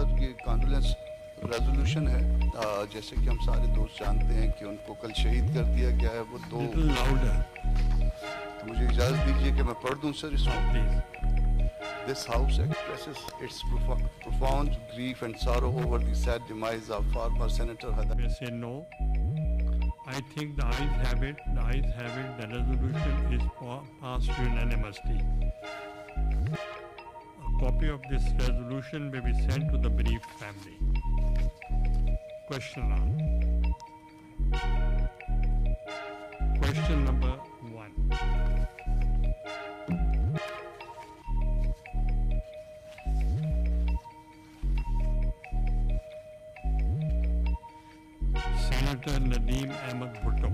سر یہ کانڈولنس ریزولوشن ہے، جیسے کہ ہم سارے دوست جانتے ہیں کہ ان کو کل شہید کر دیا گیا ہے. وہ تو مجھے اجازت دیجیے کہ میں پڑھ دوں سر اس کو. This house expresses its profound grief and sorrow over the sad demise of former Senator Hadar. I say no. I think the ayes have it. The ayes have it. The resolution is passed unanimously. A copy of this resolution may be sent to the bereaved family. Question on. Question number 1. Senator Nadeem Ahmed Bhutto.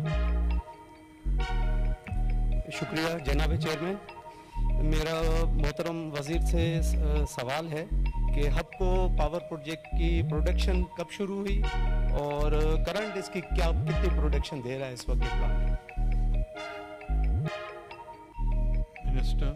شکریہ جناب chairman. میرا محترم وزیر سے سوال ہے کہ hub کو پاور پروجیکٹ کی پروڈکشن کب شروع ہوئی اور کرنٹ اس کی کتنی پروڈکشن دے رہا ہے اس وقت یہ پلانٹ؟ منسٹر.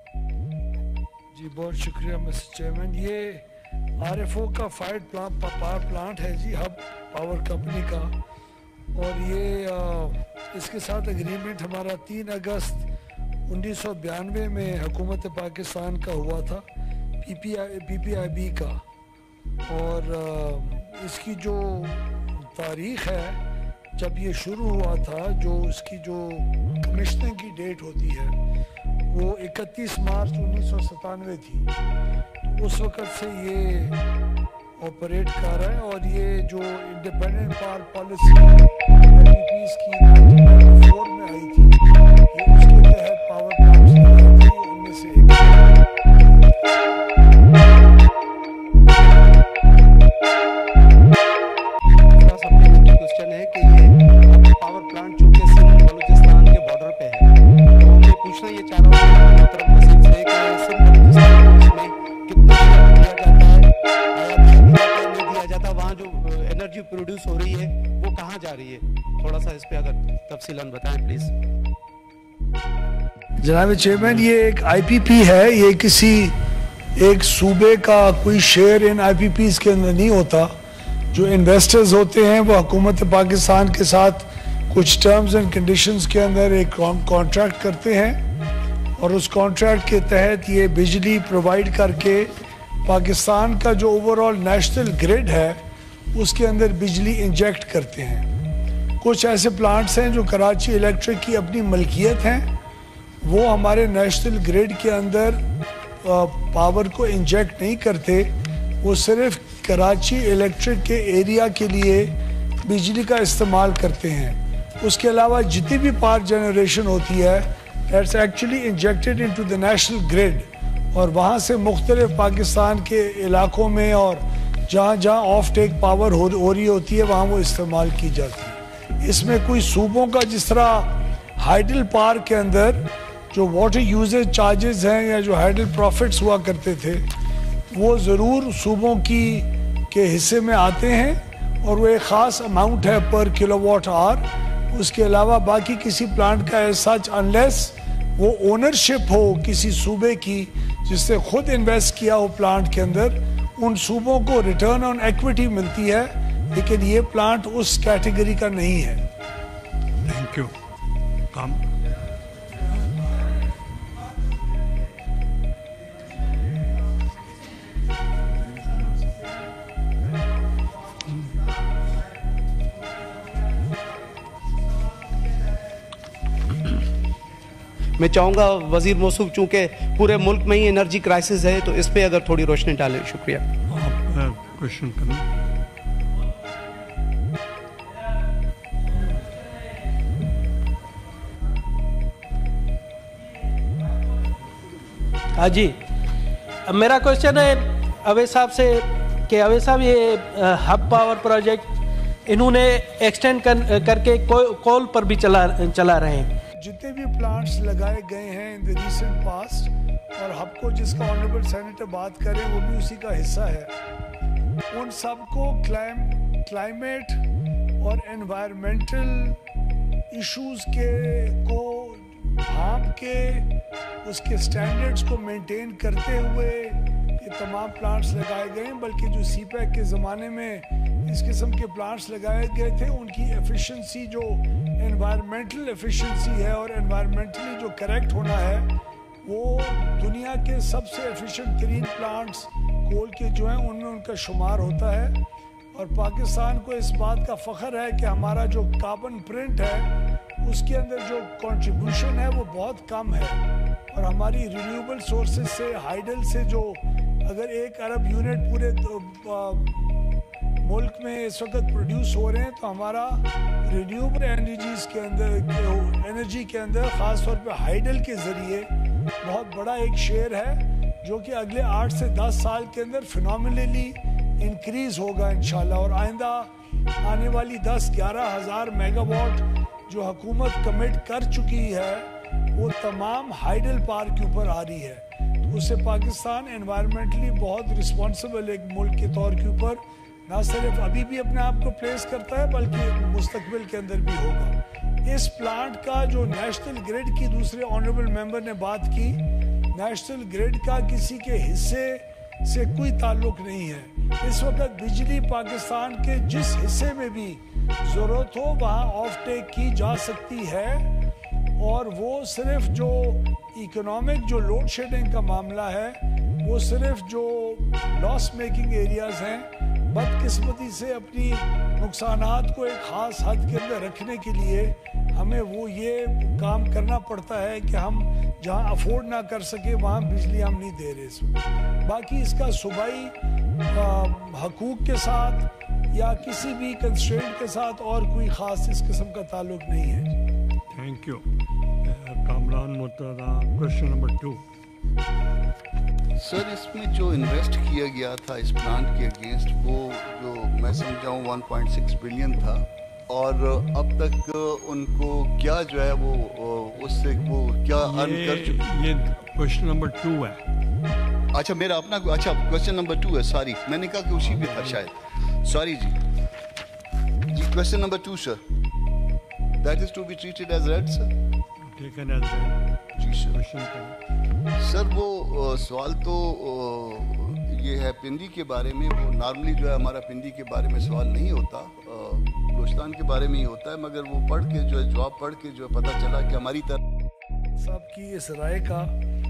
جی بہت شکریہ مسٹر چیئرمین. یہ آر ایف او کا فائرڈ پاور پلانٹ ہے جی ہب پاور کمپنی کا، اور یہ اس کے ساتھ اگریمنٹ ہمارا 3 اگست 1992 میں حکومت پاکستان کا ہوا تھا، پی پی آئی بی کا. اور اس کی جو تاریخ ہے جب یہ شروع ہوا تھا، جو اس کی جو کمیشننگ کی ڈیٹ ہوتی ہے وہ 31 مارچ 1997 تھی. اس وقت سے یہ آپریٹ کر رہا ہے، اور یہ جو انڈیپینڈنٹ پاور پالیسی کی 1994 میں آئی تھی، یہ اس کے تحت پاور پلانٹس لگائی تھی. ان میں سے ایک سپلیمنٹری کوسچن ہے کہ یہ پاور پلانٹ چونکہ سندھ بلوچستان کے بارڈر پہ ہے، تو میں پوچھنا یہ چاہ رہا ہوں محترم وزیر سے کہ سندھ بلوچستان میں کتنا شیئر دیا جاتا ہے، نہیں دیا جاتا، وہاں جو انرجی پروڈیوس ہو رہی ہے وہ کہاں جا رہی ہے؟ تھوڑا سا اس پہ اگر تفصیلاً بتائیں پلیز. جناب چیئرمین، یہ ایک آئی پی پی ہے، یہ کسی ایک صوبے کا کوئی شیئر ان آئی پی پیز کے اندر نہیں ہوتا. جو انویسٹرز ہوتے ہیں وہ حکومت پاکستان کے ساتھ کچھ ٹرمز اینڈ کنڈیشنز کے اندر ایک کانٹریکٹ کرتے ہیں، اور اس کانٹریکٹ کے تحت یہ بجلی پرووائڈ کر کے پاکستان کا جو اوور آل نیشنل گریڈ ہے اس کے اندر بجلی انجیکٹ کرتے ہیں. کچھ ایسے پلانٹس ہیں جو کراچی الیکٹرک کی اپنی ملکیت ہیں، وہ ہمارے نیشنل گریڈ کے اندر پاور کو انجیکٹ نہیں کرتے، وہ صرف کراچی الیکٹرک کے ایریا کے لیے بجلی کا استعمال کرتے ہیں. اس کے علاوہ جتنی بھی پاور جنریشن ہوتی ہے that's actually injected into the national grid، اور وہاں سے مختلف پاکستان کے علاقوں میں اور جہاں جہاں آف ٹیک پاور ہو رہی ہوتی ہے وہاں وہ استعمال کی جاتی ہے. اس میں کوئی صوبوں کا جس طرح ہائیڈل پاور کے اندر جو واٹر یوزیج چارجز ہیں یا جو ہائیڈل پروفٹس ہوا کرتے تھے وہ ضرور صوبوں کے حصے میں آتے ہیں، اور وہ ایک خاص اماؤنٹ ہے پر کلو واٹ آور. اس کے علاوہ باقی کسی پلانٹ کا ایز سچ انلیس وہ اونرشپ ہو کسی صوبے کی جس نے خود انویسٹ کیا ہو پلانٹ کے اندر، ان صوبوں کو ریٹرن آن ایکویٹی ملتی ہے، لیکن یہ پلانٹ اس کیٹیگری کا نہیں ہے. Thank you. میں چاہوں گا وزیر موصوف چونکہ پورے ملک میں ہی انرجی کرائسس ہے تو اس پہ اگر تھوڑی روشنی ڈالیں. شکریہ. آپ کوشچن کریں. ہاں جی، میرا کوشچن ہے اویس صاحب سے کہ اویس صاحب یہ ہب پاور پروجیکٹ انہوں نے ایکسٹینڈ کر کے کول پر بھی چلا رہے ہیں. جتنے بھی پلانٹس لگائے گئے ہیں ان دی ریسنٹ پاسٹ، اور ہب کو جس کا آنریبل سینیٹر بات کریں وہ بھی اسی کا حصہ ہے، ان سب کو کلائمیٹ اور انوائرمنٹل ایشوز کو بھانپ کے اس کے سٹینڈرڈز کو مینٹین کرتے ہوئے یہ تمام پلانٹس لگائے گئے ہیں، بلکہ جو سی پیک کے زمانے میں اس قسم کے پلانٹس لگائے گئے تھے ان کی ایفیشنسی جو انوائرمنٹل ایفیشنسی ہے اور انوائرمنٹلی جو کریکٹ ہونا ہے وہ دنیا کے سب سے ایفیشنٹ ترین پلانٹس کول کے جو ہیں ان میں ان کا شمار ہوتا ہے. اور پاکستان کو اس بات کا فخر ہے کہ ہمارا جو کاربن پرنٹ ہے اس کے اندر جو کنٹریبیوشن ہے وہ بہت کم ہے، اور ہماری رینیوبل سورسز سے ہائیڈل سے جو اگر 1 ارب یونٹ پورے ملک میں اس وقت پروڈیوس ہو رہے ہیں تو ہمارا رینیوبل انرجی کے اندر خاص طور پہ ہائیڈل کے ذریعے بہت بڑا ایک شیئر ہے جو کہ اگلے 8 سے 10 سال کے اندر فینومینلی انکریز ہوگا انشاءاللہ. اور آئندہ آنے والی 10-11 ہزار میگا واٹ جو حکومت کمٹ کر چکی ہے وہ تمام ہائیڈل پاور کے اوپر آ رہی ہے. تو اس سے پاکستان انوائرمنٹلی بہت رسپانسبل ایک ملک کے طور کے اوپر نہ صرف ابھی بھی اپنے آپ کو پلیس کرتا ہے بلکہ مستقبل کے اندر بھی ہوگا. اس پلانٹ کا جو نیشنل گریڈ کی دوسرے آنریبل ممبر نے بات کی، نیشنل گریڈ کا کسی کے حصے سے کوئی تعلق نہیں ہے. اس وقت بجلی پاکستان کے جس حصے میں بھی ضرورت ہو وہاں آف ٹیک کی جا سکتی ہے، اور وہ صرف جو اکنامک جو لوڈ شیڈنگ کا معاملہ ہے وہ صرف جو لاس میکنگ ایریاز ہیں بدقسمتی سے اپنی نقصانات کو ایک خاص حد کے اندر رکھنے کے لیے ہمیں وہ یہ کام کرنا پڑتا ہے کہ ہم جہاں افورڈ نہ کر سکے وہاں بجلی ہم نہیں دے رہے اس وقت. باقی اس کا صوبائی حقوق کے ساتھ یا کسی بھی کنسٹرینٹ کے ساتھ اور کوئی خاص اس قسم کا تعلق نہیں ہے. Thank you. Kamran Murtaza, question number 2. Sir اس میں جو انویسٹ کیا گیا تھا اس پلانٹ کے اگینسٹ وہ جو میں سمجھاؤں 1.6 بلین تھا، اور اب تک ان کو کیا جو ہے وہ اس سے وہ کیا ارن کر چکے؟ یہ کوشچن نمبر 2 ہے. اچھا میرا اپنا اچھا کوشچن نمبر 2 ہے، سوری میں نے کہا کہ اسی پہ تھا شاید، سوری جی. Question number 2 sir, that is to be treated as read sir. Taken as read. جی سر. کوشچن کریں سر وہ سوال تو یہ ہے پنڈی کے بارے میں. وہ نارملی جو ہے ہمارا پنڈی کے بارے میں سوال نہیں ہوتا، بلوچستان کے بارے میں ہی ہوتا ہے، مگر وہ پڑھ کے جو ہے جواب پڑھ کے جو ہے پتہ چلا کہ ہماری طرف صاحب کی اس رائے کا،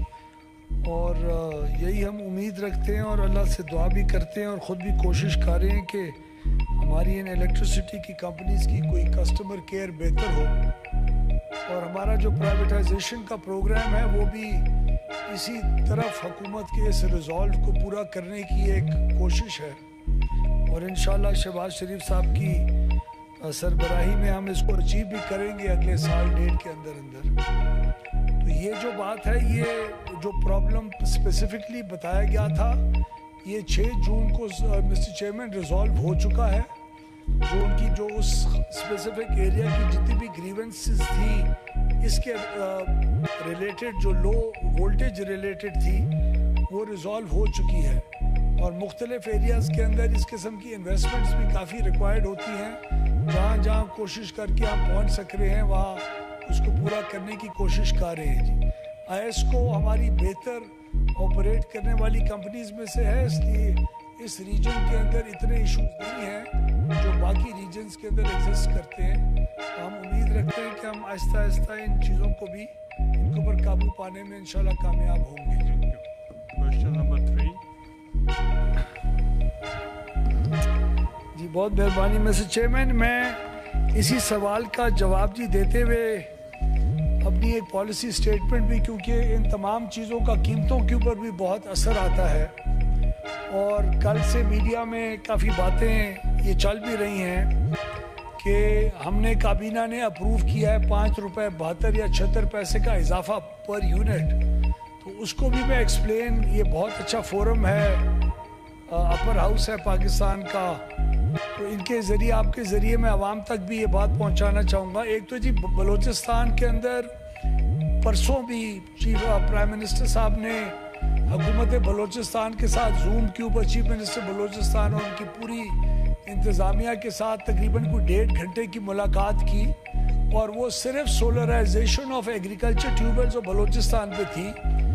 اور یہی ہم امید رکھتے ہیں اور اللہ سے دعا بھی کرتے ہیں اور خود بھی کوشش کر رہے ہیں کہ ہماری ان الیکٹریسٹی کی کمپنیز کی کوئی کسٹمر کیئر بہتر ہو، اور ہمارا جو پرائیویٹائزیشن کا پروگرام ہے وہ بھی اسی طرف حکومت کے اس ریزالو کو پورا کرنے کی ایک کوشش ہے. اور انشاءاللہ شہباز شریف صاحب کی سربراہی میں ہم اس کو اچیو بھی کریں گے اگلے سال 1.5 کے اندر. تو یہ جو بات ہے، یہ جو پرابلم اسپیسیفکلی بتایا گیا تھا، یہ 6 جون کو مسٹر چیئرمین ریزالو ہو چکا ہے. جو ان کی جو اس اسپیسیفک ایریا کی جتنی بھی گریونسز تھی اس کے ریلیٹڈ جو لو وولٹیج ریلیٹڈ تھی وہ ریزالو ہو چکی ہے. اور مختلف ایریاز کے اندر اس قسم کی انویسٹمنٹس بھی کافی ریکوائرڈ ہوتی ہیں. جہاں جہاں کوشش کر کے ہم پہنچ سک رہے ہیں وہاں اس کو پورا کرنے کی کوشش کر رہے ہیں. جی IS کو ہماری بہتر آپریٹ کرنے والی کمپنیز میں سے ہے، اس لیے اس ریجن کے اندر اتنے ایشوز نہیں ہیں جو باقی ریجنز کے اندر ایگزسٹ کرتے ہیں. ہم امید رکھتے ہیں کہ ہم آہستہ آہستہ ان چیزوں کو بھی ان کے اوپر قابو پانے میں انشاءاللہ کامیاب ہوں گے. Question number 3. جی بہت مہربانی مسٹر چیئرمین، میں اسی سوال کا جواب جی دیتے ہوئے اپنی ایک پالیسی سٹیٹمنٹ بھی، کیونکہ ان تمام چیزوں کا قیمتوں کے اوپر بھی بہت اثر آتا ہے، اور کل سے میڈیا میں کافی باتیں یہ چل بھی رہی ہیں کہ ہم نے کابینہ نے اپروو کیا ہے 5 روپے 72 یا 76 پیسے کا اضافہ پر یونٹ. تو اس کو بھی میں ایکسپلین، یہ بہت اچھا فورم ہے، اپر ہاؤس ہے پاکستان کا، تو ان کے ذریعے آپ کے ذریعے میں عوام تک بھی یہ بات پہنچانا چاہوں گا. ایک تو جی بلوچستان کے اندر پرسوں بھی چیف پرائم منسٹر صاحب نے حکومت بلوچستان کے ساتھ زوم کے اوپر چیف منسٹر بلوچستان اور ان کی پوری انتظامیہ کے ساتھ تقریباً کوئی 1.5 گھنٹے کی ملاقات کی، اور وہ صرف سولرائزیشن آف ایگریکلچر ٹیوبلز اور بلوچستان پہ تھی.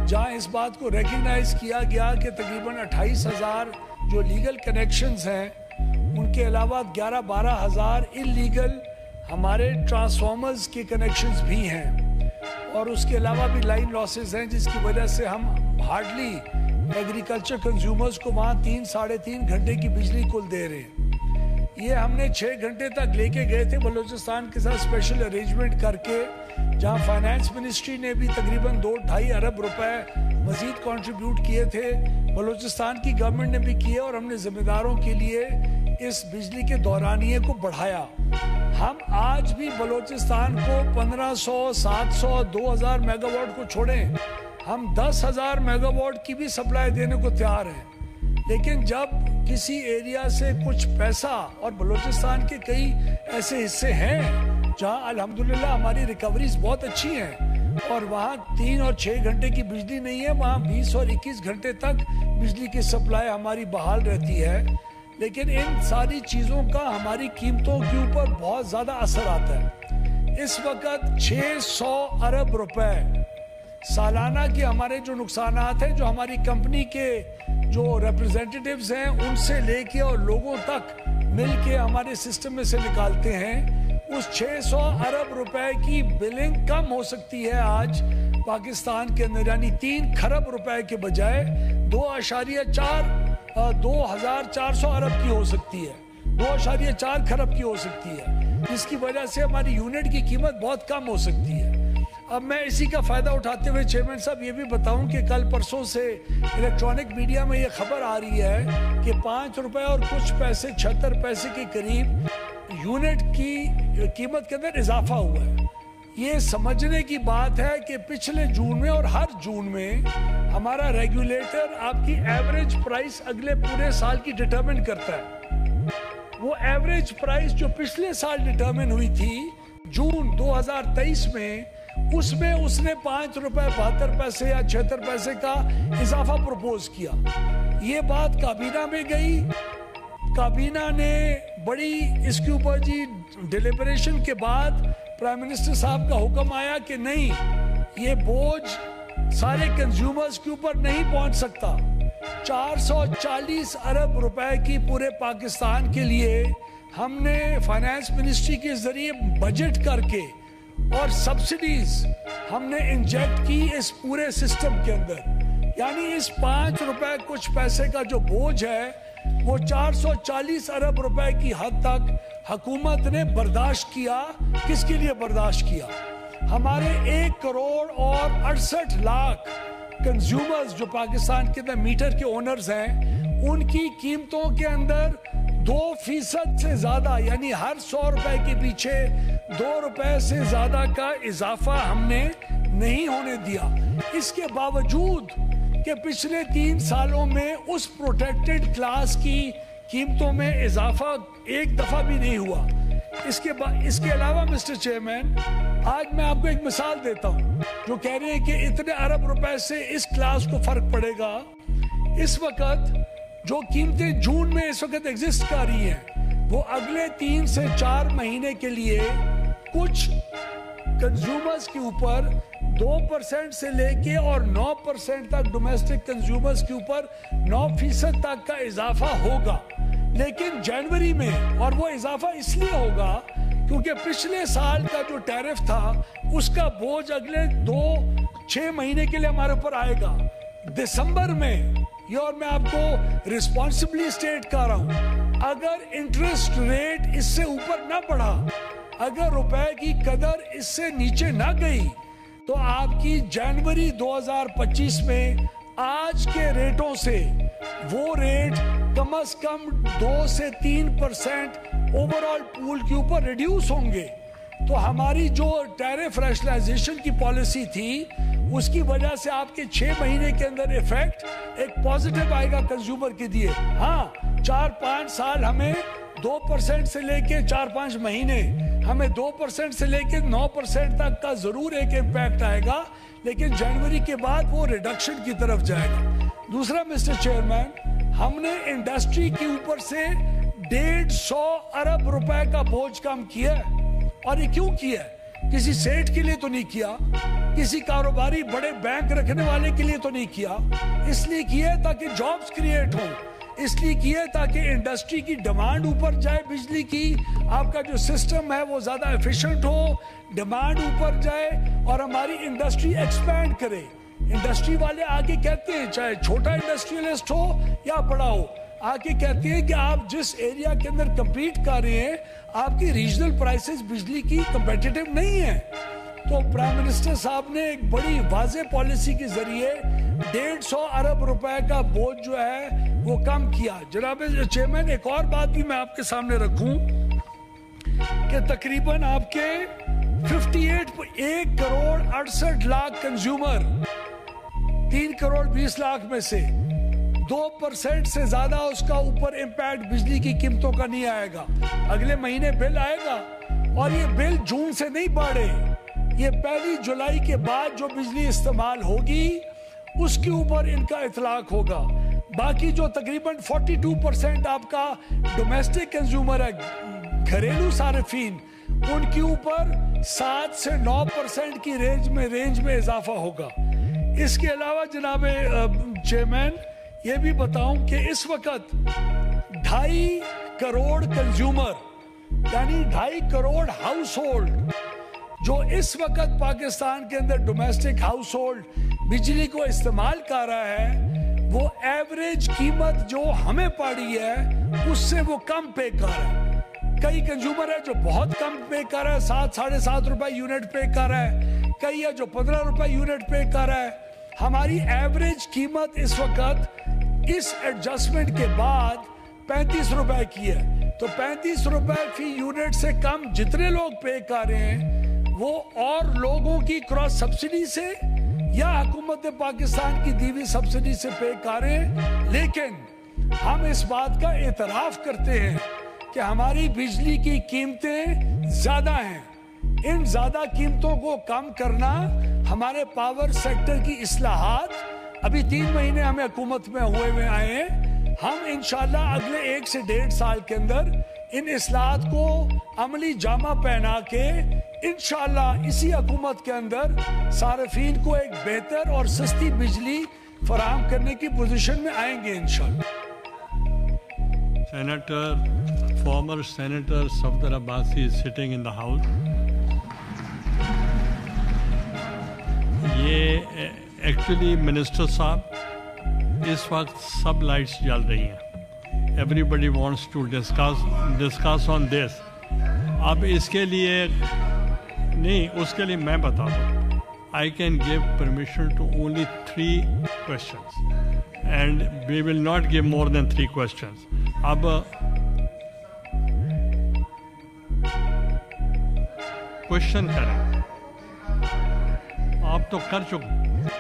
جہاں اس بات کو ریکگنائز کیا گیا کہ تقریباً 28,000 جو لیگل کنیکشنز ہیں ان کے علاوہ 11-12,000 انلیگل ہمارے ٹرانسفارمرز کے کنیکشنز بھی ہیں، اور اس کے علاوہ بھی لائن لاسز ہیں جس کی وجہ سے ہم ہارڈلی ایگریکلچر کنزیومرز کو وہاں 3-3.5 گھنٹے کی بجلی کل دے رہے ہیں۔ یہ ہم نے 6 گھنٹے تک لے کے گئے تھے بلوچستان کے ساتھ اسپیشل ارینجمنٹ کر کے، جہاں فائنانس منسٹری نے بھی تقریباً 2-2.5 ارب روپے مزید کنٹریبیوٹ کیے تھے، بلوچستان کی گورنمنٹ نے بھی کیے، اور ہم نے ذمہ داروں کے لیے اس بجلی کے دورانیے کو بڑھایا۔ ہم آج بھی بلوچستان کو 1500، 700، 2000 میگا واٹ کو چھوڑیں، ہم 10,000 میگا واٹ کی بھی سپلائی دینے کو تیار ہیں، لیکن جب کسی ایریا سے کچھ پیسہ، اور بلوچستان کے کئی ایسے حصے ہیں جہاں الحمدللہ ہماری ریکوریز بہت اچھی ہیں، اور وہاں 3 اور 6 گھنٹے کی بجلی نہیں ہے، وہاں 20 اور 21 گھنٹے تک بجلی کی سپلائی ہماری بحال رہتی ہے، لیکن ان ساری چیزوں کا ہماری قیمتوں کے اوپر بہت زیادہ اثر آتا ہے۔ اس وقت 600 ارب روپے سالانہ کے ہمارے جو نقصانات ہیں، جو ہماری کمپنی کے جو ریپرزینٹیٹیوز ہیں ان سے لے کے اور لوگوں تک مل کے ہمارے سسٹم میں سے نکالتے ہیں، اس 600 ارب روپے کی بلنگ کم ہو سکتی ہے آج پاکستان کے اندر، یعنی 3 کھرب روپے کے بجائے 2.4 ارب کی ہو سکتی ہے، 2.4 کھرب کی ہو سکتی ہے، جس کی وجہ سے ہماری یونٹ کی قیمت بہت کم ہو سکتی ہے۔ اب میں اسی کا فائدہ اٹھاتے ہوئے چیئرمین صاحب یہ بھی بتاؤں کہ کل پرسوں سے الیکٹرانک میڈیا میں یہ خبر آ رہی ہے کہ 5 روپے اور کچھ پیسے 76 پیسے کے قریب یونٹ کی قیمت کے اندر اضافہ ہوا ہے۔ یہ سمجھنے کی بات ہے کہ پچھلے جون میں اور ہر جون میں ہمارا ریگولیٹر آپ کی ایوریج پرائس اگلے پورے سال کی ڈٹرمن کرتا ہے۔ وہ ایوریج پرائس جو پچھلے سال ڈٹرمن ہوئی تھی جون 2023 میں، اس میں اس نے 5 روپے 72 پیسے یا 76 پیسے کا اضافہ پروپوز کیا۔ یہ بات کابینہ میں گئی، کابینہ نے بڑی اس کے اوپر ڈیلیبریشن کے بعد پرائم منسٹر صاحب کا حکم آیا کہ نہیں، یہ بوجھ سارے کنزیومرز کے اوپر نہیں پہنچ سکتا۔ 440 ارب روپے کی پورے پاکستان کے لیے ہم نے فائنانس منسٹری کے ذریعے بجٹ کر کے اور سبسڈیز ہم نے انجیکٹ کی اس پورے سسٹم کے اندر، یعنی اس 5 روپے کچھ پیسے کا جو بوجھ ہے وہ 440 ارب روپے کی حد تک حکومت نے برداشت کیا۔ کس کے لیے برداشت کیا؟ ہمارے 1 کروڑ اور 68 لاکھ کنزیومرز جو پاکستان کے اندر میٹر کے اونرز ہیں، ان کی قیمتوں کے اندر 2% سے زیادہ، یعنی ہر 100 روپے کے پیچھے 2 روپے سے زیادہ کا اضافہ ہم نے نہیں ہونے دیا۔ اس کے باوجود کہ پچھلے 3 سالوں میں اس پروٹیکٹڈ کلاس کی قیمتوں میں اضافہ ایک دفعہ بھی نہیں ہوا۔ اس کے علاوہ مسٹر چیئرمین، آج میں آپ کو ایک مثال دیتا ہوں، جو کہہ رہے ہیں کہ اتنے ارب روپے سے اس کلاس کو فرق پڑے گا۔ اس وقت جو قیمتیں جون میں اس وقت ایگزسٹ کر رہی ہیں، وہ اگلے 3 سے 4 مہینے کے لیے کچھ کنزیومرز کے اوپر 2% سے لے کے اور 9% تک، ڈومیسٹک کنزیومرز کے اوپر 9% تک کا اضافہ ہوگا، لیکن جنوری میں، اور وہ اضافہ اس لیے ہوگا کیونکہ پچھلے سال کا جو ٹیرف تھا اس کا بوجھ اگلے 2-6 مہینے کے لیے ہمارے اوپر آئے گا۔ دسمبر میں یہ، اور میں آپ کو ریسپانسبلی سٹیٹ کر رہا ہوں، اگر انٹرسٹ ریٹ اس سے اوپر نہ بڑھا، اگر روپے کی قدر اس سے نیچے نہ گئی، تو آپ کی جنوری 2025 میں آج کے ریٹوں سے وہ ریٹ کم از کم 2 سے 3% اوورآل پول کے اوپر ریڈیوس ہوں گے۔ تو ہماری جو ٹیرف ریشنلائزیشن کی پالیسی تھی، اس کی وجہ سے آپ کے 6 مہینے کے اندر ایفیکٹ ایک پازیٹیو آئے گا کنزیومر کے دیے۔ ہاں، 4-5 سال ہمیں 2% سے لے کے 4-5 مہینے ہمیں 2% سے لے کے 9% تک کا ضرور ایک امپیکٹ آئے گا، لیکن جنوری کے بعد وہ ریڈکشن کی طرف جائے گا۔ دوسرا مسٹر چیئرمین، ہم نے انڈسٹری کے اوپر سے 150 ارب روپے کا بوجھ کم کیا ہے، اور یہ کیوں کیا ہے؟ کسی سیٹ کے لیے تو نہیں کیا، کسی کاروباری بڑے بینک رکھنے والے کے لیے تو نہیں کیا، اس لیے کیا تاکہ جابز کریٹ ہوں، اس لیے کیا تاکہ انڈسٹری کی ڈیمانڈ اوپر جائے، بجلی کی آپ کا جو سسٹم ہے وہ زیادہ ایفیشنٹ ہو، ڈیمانڈ اوپر جائے اور ہماری انڈسٹری ایکسپینڈ کرے۔ انڈسٹری والے آگے کہتے ہیں، چاہے چھوٹا انڈسٹریلسٹ ہو یا بڑا ہو، آگے کہتے ہیں کہ آپ جس ایریا کے اندر کمپیٹ کر رہے ہیں آپ کی ریجنل پرائسز بجلی کی کمپیٹیٹو نہیں ہیں۔ تو پرائم منسٹر صاحب نے ایک بڑی واضح پالیسی کے ذریعے 150 ارب روپے کا بوجھ جو ہے وہ کم کیا۔ جناب چیئرمین، ایک اور بات بھی میں آپ کے سامنے رکھوں کہ تقریباً آپ کے 1 کروڑ 68 لاکھ کنزیومر 3 کروڑ 20 لاکھ میں سے 2% سے زیادہ اس کا اوپر امپیکٹ بجلی کی قیمتوں کا نہیں آئے گا۔ اگلے مہینے بل آئے گا اور یہ بل جون سے نہیں بڑھے، یہ 1 جولائی کے بعد جو بجلی استعمال ہوگی اس کے اوپر ان کا اطلاق ہوگا۔ باقی جو تقریباً 42% آپ کا ڈومیسٹک کنزیومر ہے، گھریلو صارفین، ان کے اوپر 7 سے 9% کی رینج میں اضافہ ہوگا۔ اس کے علاوہ جناب چیئرمین یہ بھی بتاؤں کہ اس وقت 2.5 کروڑ کنزیومر یعنی 2.5 کروڑ ہاؤس ہولڈ جو اس وقت پاکستان کے اندر ڈومیسٹک ہاؤس ہولڈ بجلی کو استعمال کر رہا ہے، وہ ایوریج قیمت جو ہمیں پڑی ہے اس سے وہ کم پے کر رہا ہے۔ کئی کنزیومر ہے جو بہت کم پے کر رہا ہے، 7-7.5 روپے یونٹ پے کر رہا ہے، کئی ہے جو 15 روپے یونٹ پے کر رہا ہے۔ ہماری ایوریج قیمت اس وقت اس ایڈجسٹمنٹ کے بعد 35 روپے کی ہے، تو 35 روپے فی یونٹ سے کم جتنے لوگ پے کر رہے ہیں وہ اور لوگوں کی کراس سبسڈی سے یا حکومت پاکستان کی دیوی سبسڈی سے پے کر رہے ہیں۔ لیکن ہم اس بات کا اعتراف کرتے ہیں کہ ہماری بجلی کی قیمتیں زیادہ ہیں، ان زیادہ قیمتوں کو کم کرنا ہمارے پاور سیکٹر کی اصلاحات، ابھی 3 مہینے ہمیں حکومت میں ہوئے آئے ہیں، ہم انشاءاللہ اگلے 1 سے 1.5 سال کے اندر ان اصلاحات کو عملی جامہ پہنا کے انشاءاللہ اسی حکومت کے اندر صارفین کو ایک بہتر اور سستی بجلی فراہم کرنے کی پوزیشن میں آئیں گے انشاءاللہ۔ Former Senator Safdar Abbasi is sitting in the house. یہ ایکچولی منسٹر صاحب اس وقت سب لائٹس جل رہی ہیں، everybody wants to discuss on this. اب اس کے لیے نہیں، اس کے لیے میں بتا دوں، I can give permission to only 3 questions and we will not give more than 3 questions۔ اب کوشچن کریں، آپ تو کر چکے،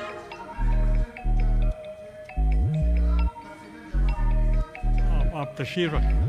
آپ تشریف رکھیں۔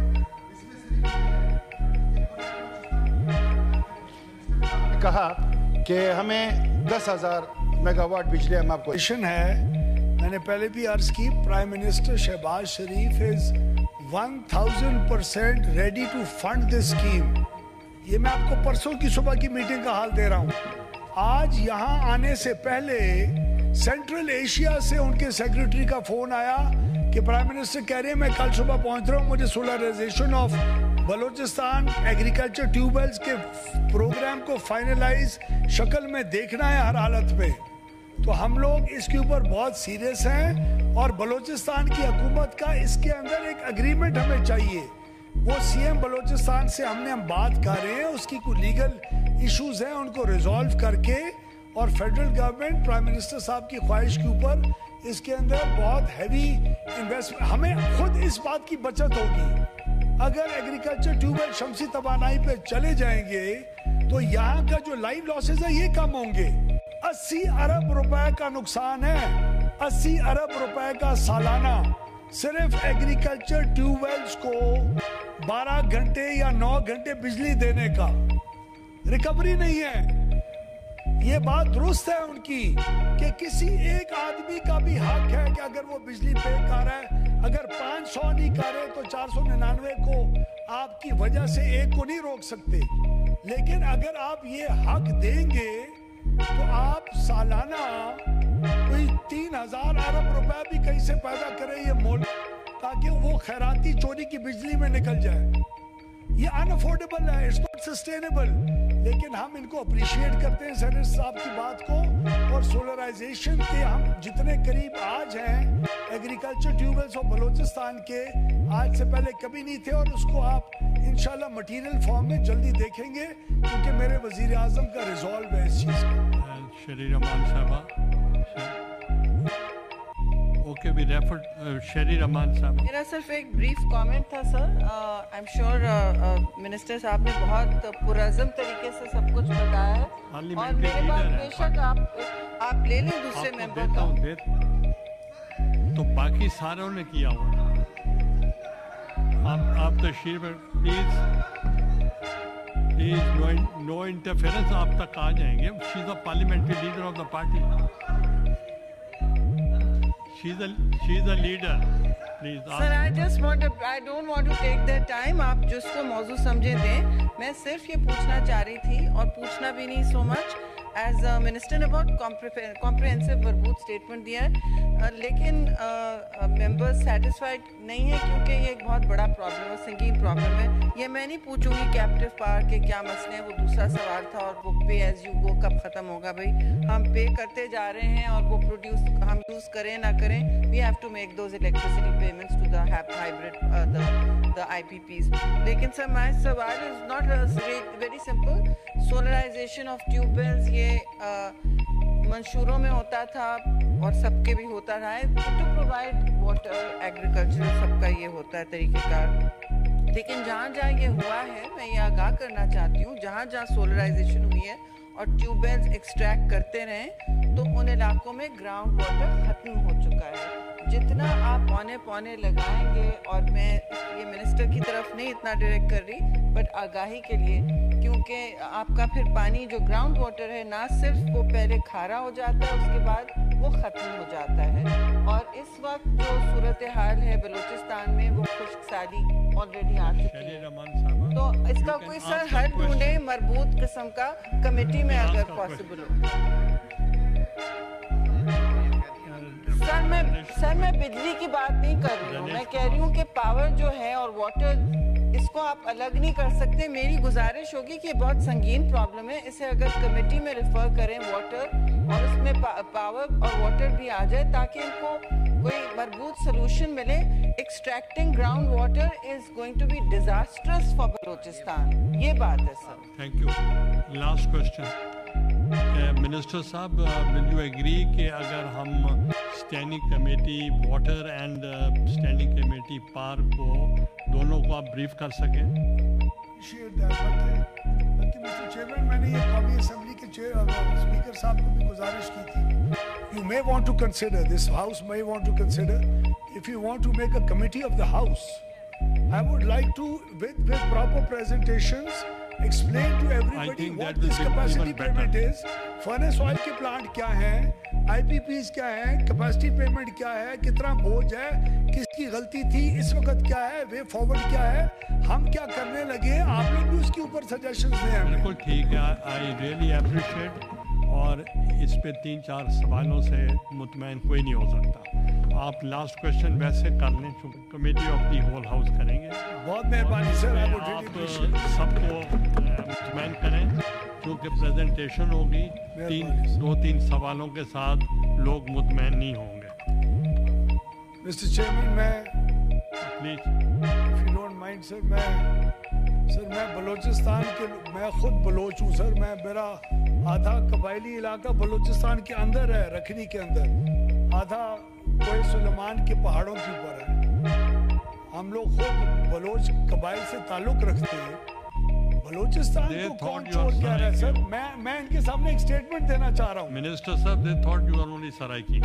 کہا کہ ہمیں 10,000 میگا واٹ بجلی ہم آپ کو ہے۔ میں نے پہلے بھی عرض کی، prime minister Shahbaz Sharif is 1000% ready to fund this scheme. یہ میں آپ کو پرسوں کی صبح کی میٹنگ کا حال دے رہا ہوں۔ آج یہاں آنے سے پہلے سینٹرل ایشیا سے ان کے سیکریٹری کا فون آیا کہ پرائم منسٹر کہہ رہے ہیں میں کل صبح پہنچ رہا ہوں، مجھے solarization of Balochistan agriculture tubewells کے پروگرام کو فائنلائز شکل میں دیکھنا ہے ہر حالت میں۔ تو ہم لوگ اس کے اوپر بہت سیریس ہیں اور بلوچستان کی حکومت کا اس کے اندر ایک اگریمنٹ ہمیں چاہیے۔ وہ سی ایم بلوچستان سے ہم بات کر رہے ہیں، اس کی کوئی لیگل ایشوز ہیں ان کو ریزالو کر کے، اور فیڈرل گورنمنٹ پرائم منسٹر صاحب کی خواہش کے اوپر اس کے اندر بہت ہیوی انویسٹمنٹ، ہمیں خود اس بات کی بچت ہوگی۔ اگر ایگریکلچر ٹیوبویل شمسی توانائی پہ چلے جائیں گے تو یہاں کا جو لائف لاسز ہے یہ کم ہوں گے۔ 80 ارب روپے کا نقصان ہے، 80 ارب روپے کا سالانہ، صرف ایگریکلچر ٹیوبویلز کو 12 گھنٹے یا 9 گھنٹے بجلی دینے کا، ریکوری نہیں ہے۔ یہ بات درست ہے ان کی کہ کسی ایک آدمی کا بھی حق ہے کہ اگر وہ بجلی پے کر رہا ہے، اگر 500 نہیں کر رہے تو 499 کو آپ کی وجہ سے ایک کو نہیں روک سکتے، لیکن اگر آپ یہ حق دیں گے تو آپ سالانہ کوئی 3,000 ارب روپے بھی کہیں سے پیدا کرے یہ ملک تاکہ وہ خیراتی چوری کی بجلی میں نکل جائے. یہ ان افورڈیبل ہے, اٹس ناٹ سسٹینیبل. لیکن ہم ان کو اپریشیٹ کرتے ہیں سینیٹر صاحب کی بات کو, اور سولرائزیشن کے ہم جتنے قریب آج ہیں ایگریکلچر ٹیوبویلز اور بلوچستان کے, آج سے پہلے کبھی نہیں تھے, اور اس کو آپ انشاءاللہ مٹیریل فارم میں جلدی دیکھیں گے کیونکہ میرے وزیر اعظم کا ریزالو ہے اس چیز کا. شری رحمان صاحبہ, اوکے وی ریفر شری رحمان صاحب. میرا صرف ایک بریف کامنٹ تھا sir. I am sure minister صاحب نے بہت پرعزم طریقے سے سب کچھ بتایا ہے, اور میرے پاس بے شک آپ لے لیں دوسرے ممبر کا. تو باقی ساروں نے کیا ہوا. آپ تشریف پلیز نو انٹرفیئرنس, آپ تک آ جائیں گے. She is a parliamentary leader of the party. She's a leader. Please. Sir, I don't want to take that time. آپ جس کو موضوع سمجھے دیں. میں صرف یہ پوچھنا چاہ رہی تھی, اور پوچھنا بھی نہیں سو مچ, ایز منسٹر نے بہت کمپریہنسو مربوط اسٹیٹمنٹ دیا ہے, لیکن ممبر سیٹسفائڈ نہیں ہے کیونکہ یہ ایک بہت بڑا پرابلم ہے, سنگین پرابلم ہے. یہ میں نہیں پوچھوں گی کیپٹیو پاور کے کیا مسئلے ہیں, وہ دوسرا سوال تھا, اور وہ پے ایز یو گو کب ختم ہوگا. بھائی ہم پے کرتے جا رہے ہیں, اور وہ پروڈیوس ہم یوز کریں نہ کریں, we have to make those electricity payments to the hybrid the I P Ps. لیکن سر مائی سوال is not very simple. Solarization of tube wells یہ منشوروں میں ہوتا تھا اور سب کے بھی ہوتا رہا ہے, ٹو پرووائڈ واٹر, ایگریکلچر سب کا یہ ہوتا ہے طریقہ کار. لیکن جہاں جہاں یہ ہوا ہے, میں یہ آگاہ کرنا چاہتی ہوں, جہاں جہاں سولرائزیشن ہوئی ہے اور ٹیوب ویلز ایکسٹریکٹ کرتے رہیں, تو ان علاقوں میں گراؤنڈ واٹر ختم ہو چکا ہے. جتنا آپ پونے لگائیں گے, اور میں یہ منسٹر کی طرف نہیں اتنا ڈائریکٹ کر رہی, بٹ آگاہی کے لیے, کیونکہ آپ کا پھر پانی جو گراؤنڈ واٹر ہے نہ صرف وہ پہلے کھارا ہو جاتا ہے, اس کے بعد وہ ختم ہو جاتا ہے. اور اس وقت جو صورتحال ہے بلوچستان میں, وہ خشک سالی آلریڈی آ چکی ہے. تو اس کا کوئی سر حل ڈھونڈے مربوط قسم کا کمیٹی میں اگر پاسبل ہو. سر میں بجلی کی بات نہیں کر رہی ہوں, میں کہہ رہی ہوں کہ پاور جو ہے اور واٹر, اس کو آپ الگ نہیں کر سکتے. میری گزارش ہوگی کہ یہ بہت سنگین پرابلم ہے, اسے اگر کمیٹی میں ریفر کریں واٹر, اور اس میں پاور اور واٹر بھی آ جائے, تاکہ ان کو کوئی مربوط سلوشن ملے. Extracting ground water is going to be disastrous for Balochistan. یہ بات ہے sir. Thank you. Last question. Minister صاحب, ول یو ایگری کہ اگر ہم standing committee water and standing committee پار کو دونوں کو آپ بریف کر سکیں؟ بلکہ مسٹر چیئرمین, میں نے یہ قومی اسمبلی کے اسپیکر صاحب کو بھی گزارش کی تھی. You may want to consider, this house may want to consider, if you want to make a committee of the house, I would like to, with proper presentations, explain to everybody what this capacity payment is, furnace oil کے plant کیا ہیں, آئی P Ps کیا ہیں, capacity payment کیا ہے, کتنا بوجھ ہے, کس کی غلطی تھی, اس وقت کیا ہے, وے فارورڈ کیا ہے, ہم کیا کرنے لگے, آپ لوگ بھی اس کے اوپر سجیشنز دیں ہمیں. بالکل ٹھیک ہے, آئی ریئلی اپریشیٹ. اور اس پہ 3-4 سوالوں سے مطمئن کوئی نہیں ہو سکتا. آپ لاسٹ کوشچن ویسے کر لیں, چونکہ committee of the whole house کریں گے. بہت مہربانی سر, آپ سب کو مطمئن کریں, کیونکہ پریزنٹیشن ہوگی, 2-3 سوالوں کے ساتھ لوگ مطمئن نہیں ہوں گے. مسٹر چیئرمین, میں please if you don't mind sir, میں بلوچستان کے, میں خود بلوچ ہوں سر. میرا آدھا قبائلی علاقہ بلوچستان کے اندر ہے, رکھنی کے اندر, آدھا کوہ سلیمان کے پہاڑوں کے اوپر ہے. ہم لوگ خود بلوچ قبائل سے تعلق رکھتے ہیں. بلوچستان کو کون چھوڑ کے آ رہا ہے سر؟ میں ان کے سامنے ایک اسٹیٹمنٹ دینا چاہ رہا ہوں. منسٹر صاحب, they thought you were only Saraiki.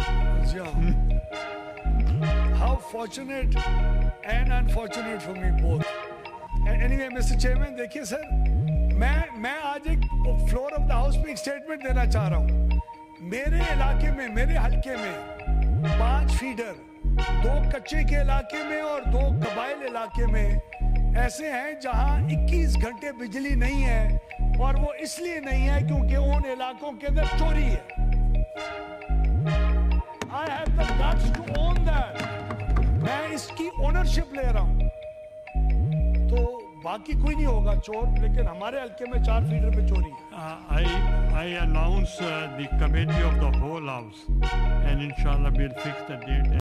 How fortunate and unfortunate for me both. Anyway, Mr. Chairman, دیکھیے سر, میں آج ایک فلور آف دا ہاؤس پہ ایک اسٹیٹمنٹ دینا چاہ رہا ہوں. میرے علاقے میں, میرے حلقے میں 5 فیڈر, 2 کچے کے علاقے میں اور 2 قبائل علاقے میں ایسے ہیں جہاں 21 گھنٹے بجلی نہیں ہے, اور وہ اس لیے نہیں ہے کیونکہ ان علاقوں کے اندر چوری ہے. I have the guts to own that. میں اس کی اونرشپ لے رہا ہوں. تو باقی کوئی نہیں ہوگا چور, لیکن ہمارے حلقے میں 4 فیڈر پہ چوری ہے. I announce the committee of the whole house, and inshallah we'll fix the date.